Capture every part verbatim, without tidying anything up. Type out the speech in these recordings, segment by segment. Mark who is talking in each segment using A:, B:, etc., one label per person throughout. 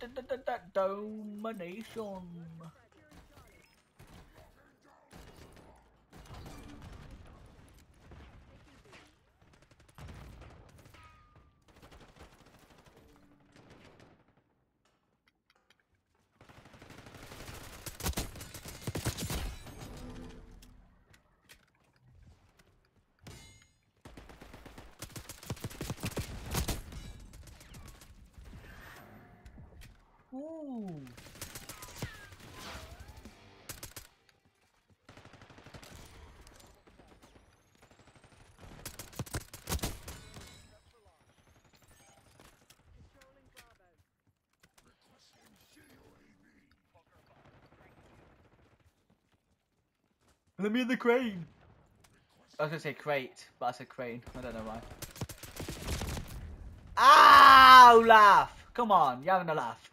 A: Domination. Ooh. Let me in the crane. I was gonna say crate, but I said crane. I don't know why. Ow! Laugh! Come on, you're having a laugh.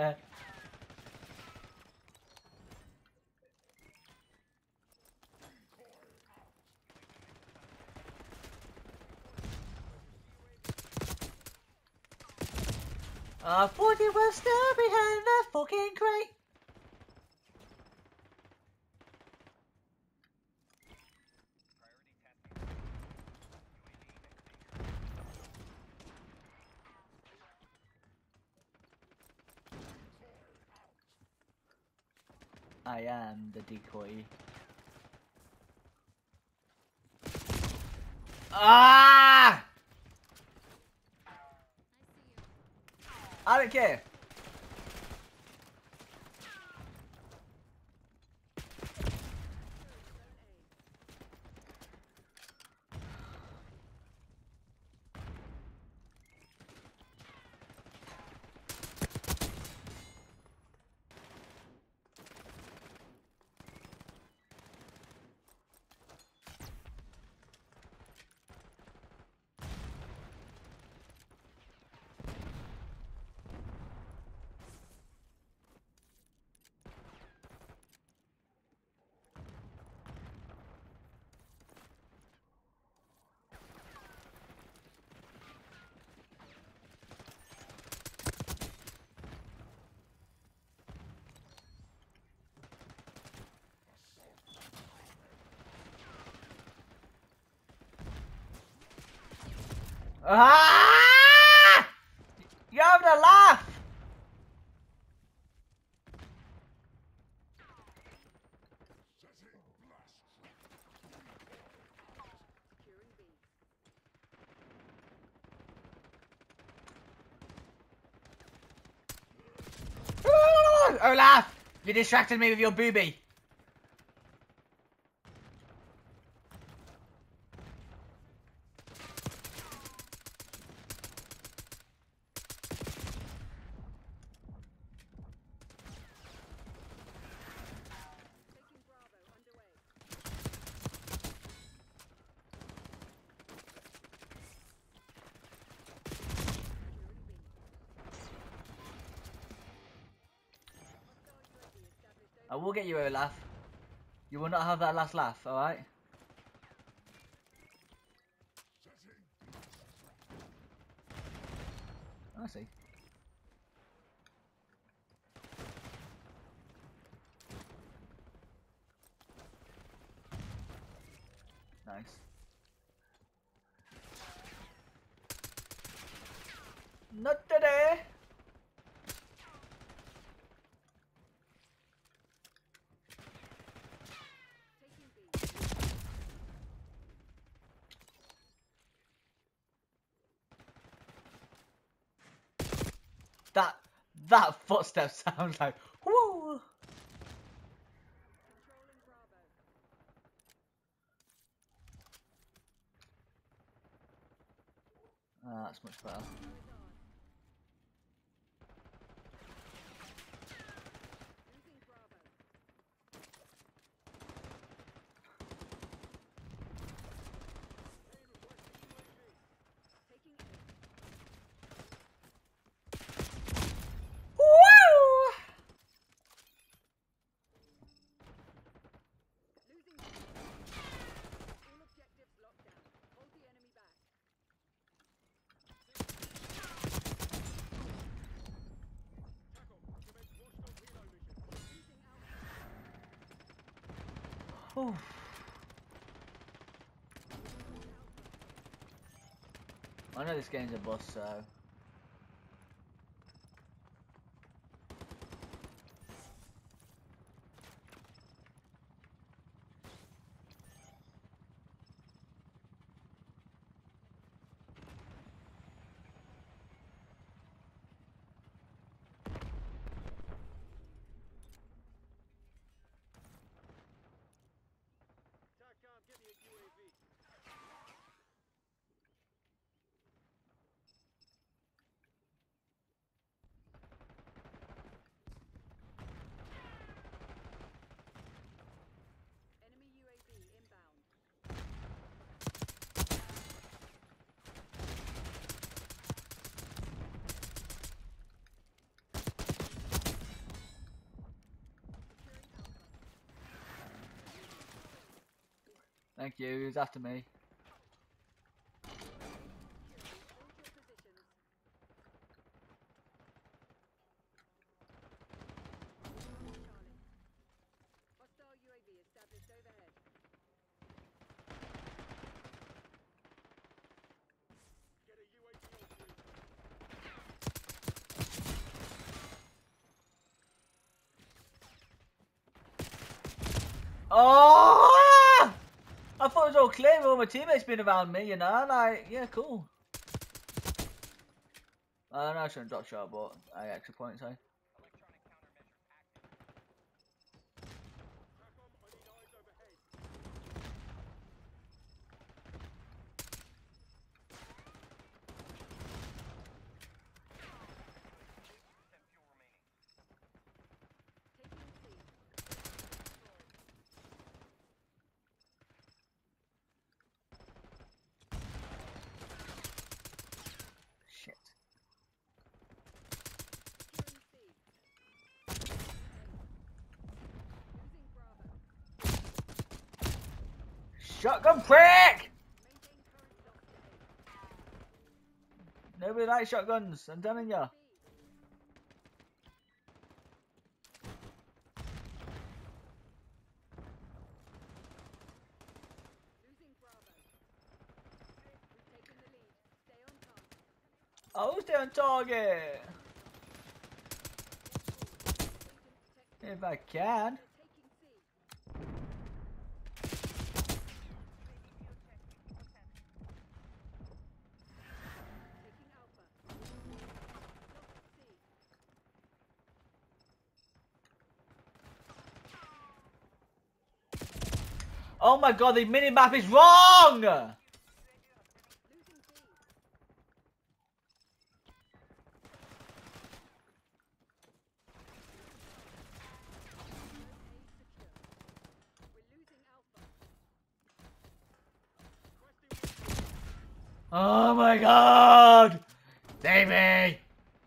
A: I thought you were still behind the fucking crate. I am the decoy. Ah! I don't care. Ah! You're having a laugh! Olaf! You distracted me with your booby. I will get you a laugh. You will not have that last laugh, alright? I see. Nice. Not today! That that footstep sounds like whoo. Oh, that's much better. Whew. I know this game's a bust, so. Thank you, he's after me. Oh! I thought it was all clear with all my teammates being around me, you know, like, yeah, cool. I know I shouldn't drop shot, but I get extra points, eh? Shit. Shotgun prick! Nobody likes shotguns, I'm telling ya. I'll stay on target. If I can. Oh my god, the minimap is wrong! Oh my god! Davey!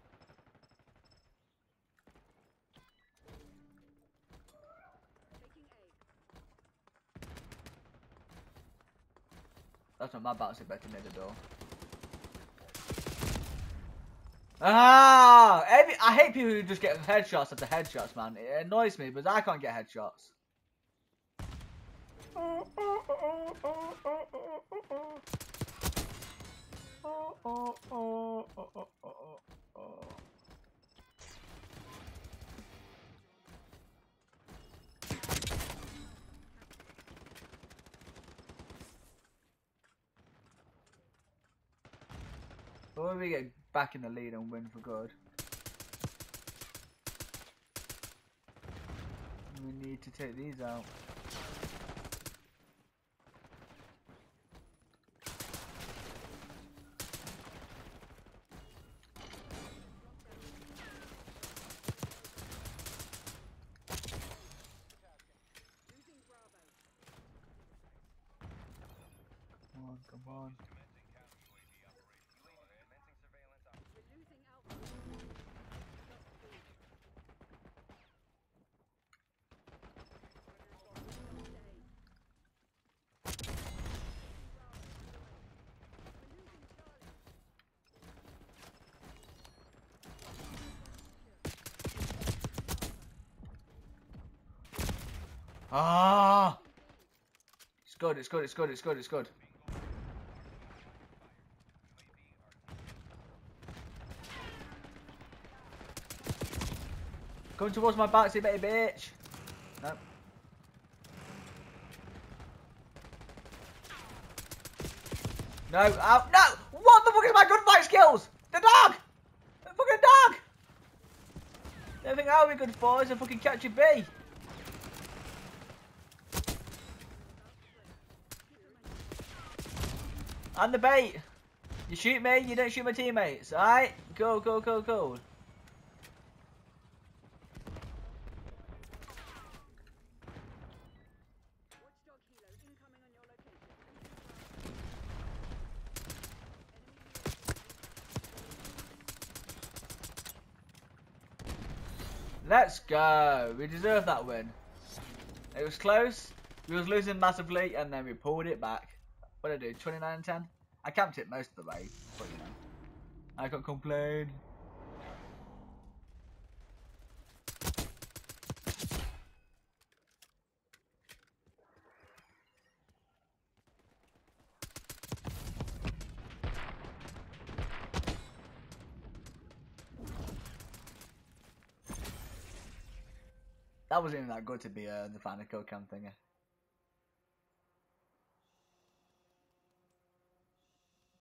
A: That's not my bouncy better near the door. Ah! Every, I hate people who just get headshots after headshots, man. It annoys me, but I can't get headshots. Oh, oh, oh, oh, oh, oh, oh. Oh, oh, oh, oh, oh, oh, oh. But when we get back in the lead and win for good, we need to take these out. Come on, come on. Ah! good, it's good, it's good, it's good, it's good. Coming towards my back, see baby bitch. No. No, ow, no! What the fuck is my gunfight skills? The dog! The fucking dog! The only thing I'll be good for is a fucking catch a bee. And the bait. You shoot me, you don't shoot my teammates. Alright? Go, go, go, go. Let's go. We deserve that win. It was close. We was losing massively, and then we pulled it back. What did I do? twenty-nine and ten? I camped it most of the way, but you know. I can't complain. That wasn't even that good to be uh, the final kill cam thingy.